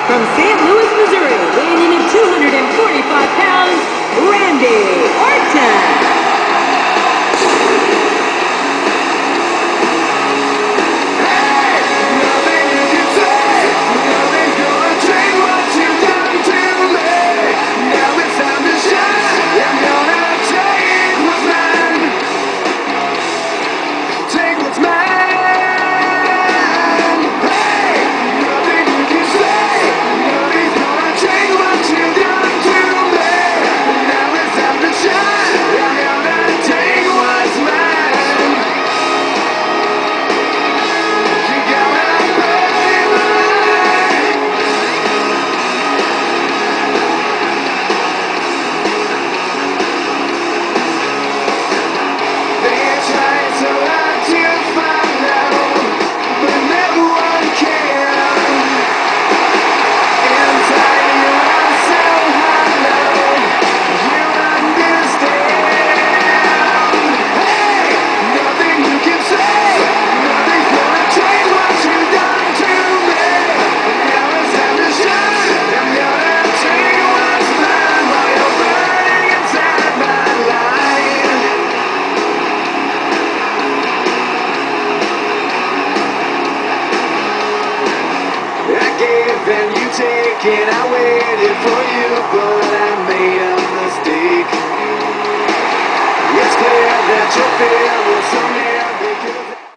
From St. Louis, Missouri, weighing in at 245 pounds, Randy Orton. And you take it, I waited for you, but I made a mistake. It's clear that your fear will someday because